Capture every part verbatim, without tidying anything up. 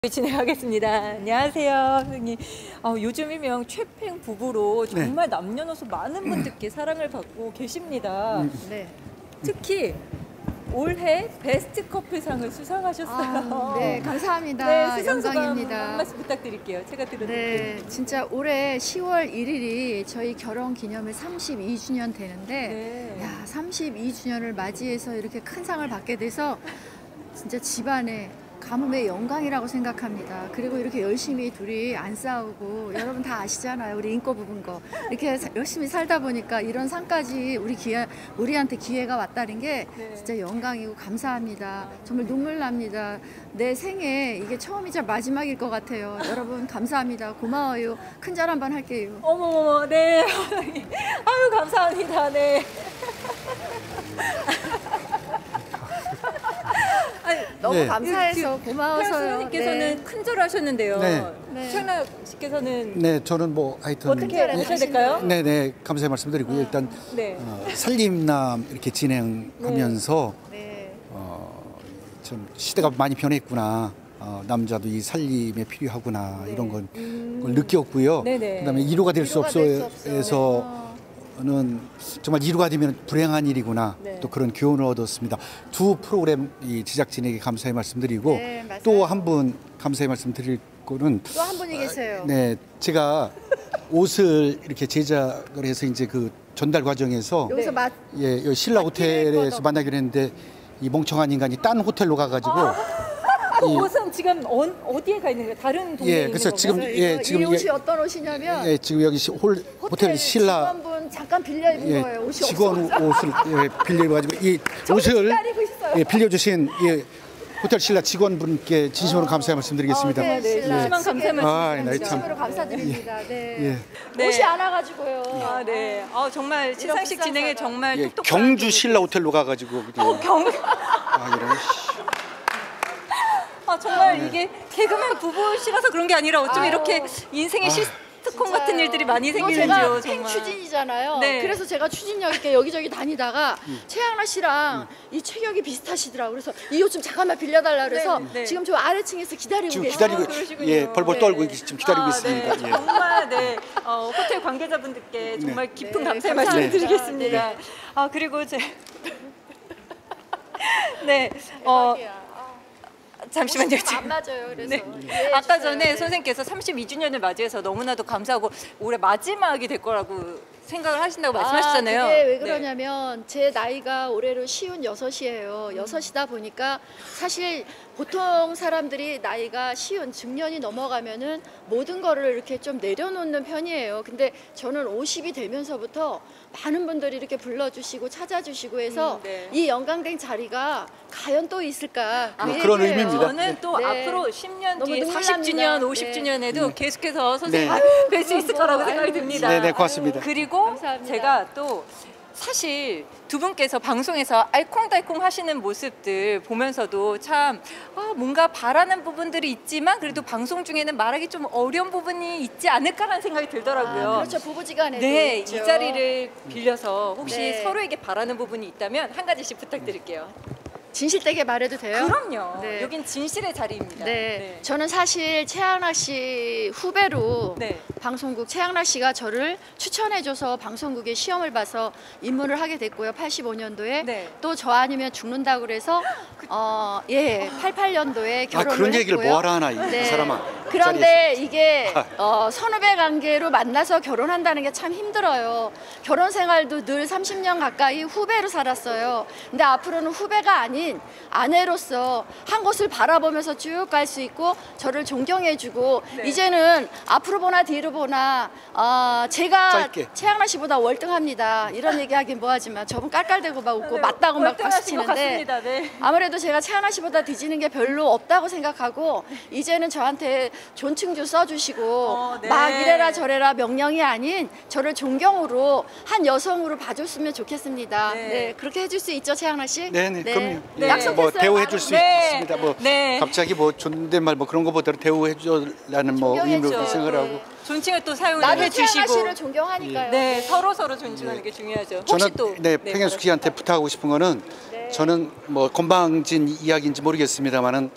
진행하겠습니다. 안녕하세요, 선생님. 어, 요즘 일명 최팽 부부로 정말 네. 남녀노소 많은 분들께 사랑을 받고 계십니다. 네. 특히 올해 베스트 커플상을 수상하셨어요. 아, 네, 감사합니다. 네, 영광입니다. 한 말씀 부탁드릴게요. 제가 들어드릴게요. 네, 진짜 올해 시월 일일이 저희 결혼 기념일 삼십이 주년 되는데, 네. 야, 삼십이 주년을 맞이해서 이렇게 큰 상을 받게 돼서 진짜 집안에 가뭄의 영광이라고 생각합니다. 그리고 이렇게 열심히 둘이 안 싸우고, 여러분 다 아시잖아요. 우리 인꼬 부분 거. 이렇게 열심히 살다 보니까 이런 상까지 우리 기회, 우리한테 기회가 왔다는 게 네. 진짜 영광이고 감사합니다. 정말 눈물 납니다. 내 생에 이게 처음이자 마지막일 것 같아요. 여러분 감사합니다. 고마워요. 큰절 한번 할게요. 어머머머, 네. 아유, 감사합니다. 네. 너무 네. 감사해서 고마워서요. 선생님께서는 네. 큰절 하셨는데요. 네. 네. 최양락 씨께서는 네, 저는 뭐 하여튼 어떻게 하셔야 될까요? 네, 네, 감사의 말씀드리고요. 일단 네. 어, 살림남 이렇게 진행하면서 네. 어, 좀 시대가 많이 변했구나. 어, 남자도 이 살림에 필요하구나 네. 이런 걸, 음... 걸 느꼈고요. 네네. 그다음에 이루가 될 수 없어에서 는 정말 이루가 되면 불행한 일이구나. 네. 또 그런 교훈을 얻었습니다. 두 프로그램 이 제작진에게 감사의 말씀드리고 네, 또 한 분 감사의 말씀드릴 거는 또 한 분이 계세요. 네, 제가 옷을 이렇게 제작을 해서 이제 그 전달 과정에서 여기서 맛 예, 여기 신라 호텔에서 만나기로 했는데 이 멍청한 인간이 딴 호텔로 가가지고. 그 옷은 지금 어, 어디에 가 있는 거예요? 다른 동네에 예, 있는 그래서 건가요? 지금 예, 이, 지금 이 옷이 예, 어떤 옷이냐면 예, 지금 여기 홀, 호텔, 호텔 신라 직원분 잠깐 빌려 입은 예, 거예요. 옷이 직원 없어서. 옷을 예, 빌려 입어가지고 이 옷을 예, 빌려주신 예, 호텔 신라 직원분께 진심으로 어. 감사의 말씀드리겠습니다. 어, 네, 네. 심한 감사의 말씀. 진심으로 감사드립니다. 네. 예. 네. 옷이 안 와가지고요. 아, 네. 아, 정말 시상식 진행에 정말 예, 똑똑한 경주 신라 호텔로 가가지고. 어, 경. 아, 이런. 아, 정말 네. 이게 개그맨 부부시라서 그런 게 아니라 어쩜 아유. 이렇게 인생의 아. 시트콤 진짜요. 같은 일들이 많이 생기는지요. 제가 추진이잖아요. 네. 그래서 제가 추진력 있게 여기저기 다니다가 음. 최양락 씨랑 음. 이 체격이 비슷하시더라고요. 그래서 이 옷 좀 잠깐만 빌려달라 그래서 네, 네. 지금 저 아래층에서 기다리고 지금 계세요. 기다리고 아, 예, 벌벌 떨고 네. 지금 기다리고 아, 있습니다. 네. 예. 정말 네 어, 호텔 관계자분들께 정말 네. 깊은 네. 감사의 네. 말씀드리겠습니다. 네. 아, 그리고 제 네 어. 잠시만요. 안 맞아요. 그래서 네. 아까 전에 네. 선생님께서 삼십이 주년을 맞이해서 너무나도 감사하고 올해 마지막이 될 거라고 생각을 하신다고 아, 말씀하셨잖아요. 그게 왜 그러냐면 네. 제 나이가 올해로 쉬운 여섯이에요. 음. 여섯이다 보니까 사실 보통 사람들이 나이가 쉬운 중년이 넘어가면은 모든 거를 이렇게 좀 내려놓는 편이에요. 근데 저는 오십이 되면서부터 많은 분들이 이렇게 불러주시고 찾아주시고 해서 음, 네. 이 영광된 자리가 과연 또 있을까? 아, 그런 의미입니다. 저는 네. 또 네. 앞으로 십 년 뒤에 눈물 사십 주년, 납니다. 오십 주년에도 네. 계속해서 선생님 네. 뵐 수 있을 거라고 생각이 듭니다. 네, 네, 고맙습니다. 그리고 감사합니다. 제가 또 사실 두 분께서 방송에서 알콩달콩 하시는 모습들 보면서도 참 아, 뭔가 바라는 부분들이 있지만 그래도 방송 중에는 말하기 좀 어려운 부분이 있지 않을까라는 생각이 들더라고요. 아, 그렇죠. 부부지간에도 네, 있죠. 이 자리를 빌려서 혹시 네. 서로에게 바라는 부분이 있다면 한 가지씩 부탁드릴게요. 진실되게 말해도 돼요? 그럼요. 네. 여긴 진실의 자리입니다. 네. 네. 저는 사실 최양락 씨 후배로 네. 방송국 최양락 씨가 저를 추천해줘서 방송국에 시험을 봐서 입문을 하게 됐고요. 팔십오 년도에 네. 또 저 아니면 죽는다고 그래서 어, 예, 팔십팔 년도에 결혼을 아, 그런 얘기를 했고요. 뭐하러 하나 이 네. 사람아. 그런데 이게 어, 선후배 관계로 만나서 결혼한다는 게 참 힘들어요. 결혼 생활도 늘 삼십 년 가까이 후배로 살았어요. 근데 앞으로는 후배가 아닌 아내로서 한 곳을 바라보면서 쭉 갈 수 있고 저를 존경해주고 네. 이제는 앞으로 보나 뒤로 보나 어, 제가 짧게. 최양락 씨보다 월등합니다. 이런 얘기하긴 뭐하지만 저분 깔깔대고 막 웃고 네, 맞다고 막 월등하신 것 박수치는데 같습니다. 네. 아무래도 제가 최양락 씨보다 뒤지는 게 별로 없다고 생각하고 이제는 저한테 존칭도 써주시고 어, 네. 막 이래라 저래라 명령이 아닌 저를 존경으로 한 여성으로 봐줬으면 좋겠습니다. 네. 네, 그렇게 해줄 수 있죠, 최양락 씨? 네네, 네. 그럼요. 네. 예, 약속했어요. 뭐 대우해줄 수 네. 있습니다. 뭐 네. 갑자기 뭐 존댓말 뭐 그런 거보다 대우해줘라는 뭐 존경해줘. 의미로 생각을 하고. 네. 존칭을 또 사용을 나도 해주시고 최양락 씨를 존경하니까요. 네, 서로 서로 존중하는 게 중요하죠. 혹시 저는 또 네, 평현숙 씨한테 부탁하고 싶은 거는 네. 저는 뭐 건방진 이야기인지 모르겠습니다만은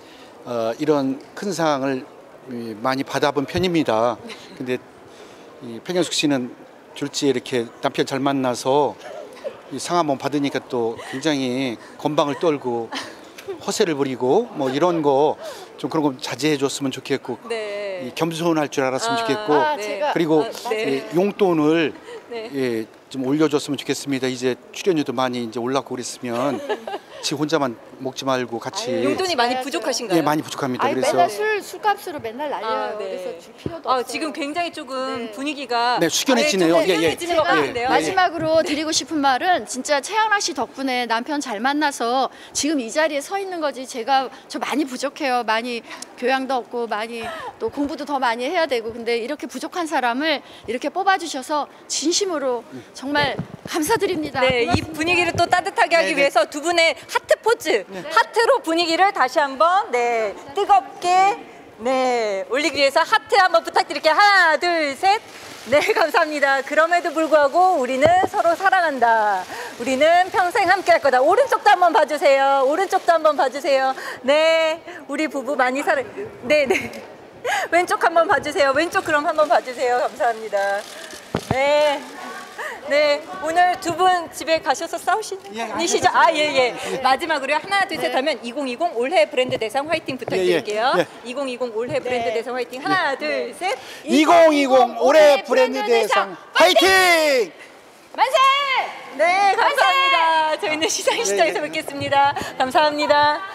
어, 이런 큰 상을 이, 많이 받아본 편입니다. 근데 이 백영숙 씨는 졸지에 이렇게 남편 잘 만나서 이 상 한번 받으니까 또 굉장히 건방을 떨고 허세를 부리고 뭐 이런 거 좀 그런 거 자제해 줬으면 좋겠고 네. 이 겸손할 줄 알았으면 아, 좋겠고 아, 네. 제가 그리고 아, 네. 이 용돈을 네. 예, 좀 올려줬으면 좋겠습니다. 이제 출연료도 많이 이제 올랐고 그랬으면 지 혼자만 먹지 말고 같이 아유, 용돈이 많이 줘야죠. 부족하신가요? 예, 많이 부족합니다. 아니 그래서 맨날 술 술값으로 맨날 날려요. 아, 네. 그래서 줄 필요도 아, 없어요. 지금 굉장히 조금 네. 분위기가 네, 숙연해지네요. 아예 좀 예, 예. 숙연해지는 것 제가 같은데요. 예. 마지막으로 드리고 싶은 말은 진짜 최양락 씨 덕분에 남편 잘 만나서 지금 이 자리에 서 있는 거지. 제가 저 많이 부족해요. 많이 교양도 없고 많이 또 공부도 더 많이 해야 되고 근데 이렇게 부족한 사람을 이렇게 뽑아주셔서 진심으로 정말 감사드립니다. 네, 이 고맙습니다. 분위기를 또 따뜻하게 하기 네, 네. 위해서 두 분의 하트 포즈, 하트로 분위기를 다시 한번 네 뜨겁게 네 올리기 위해서 하트 한번 부탁드릴게요. 하나, 둘, 셋. 네, 감사합니다. 그럼에도 불구하고 우리는 서로 사랑한다. 우리는 평생 함께할 거다. 오른쪽도 한번 봐주세요. 오른쪽도 한번 봐주세요. 네, 우리 부부 많이 사랑. 네, 네. 왼쪽 한번 봐주세요. 왼쪽 그럼 한번 봐주세요. 감사합니다. 네. 네, 오늘 두 분 집에 가셔서 싸우시니시죠? 아, 예, 예. 마지막으로 하나, 둘, 셋 하면 이천이십 올해 브랜드 대상 화이팅 부탁드릴게요. 예, 예. 이천이십 올해 브랜드 네. 대상 화이팅. 하나, 둘, 셋. 이천이십 올해 브랜드 대상 화이팅! 만세! 네, 감사합니다. 저희는 시상식장에서 네, 네. 뵙겠습니다. 감사합니다.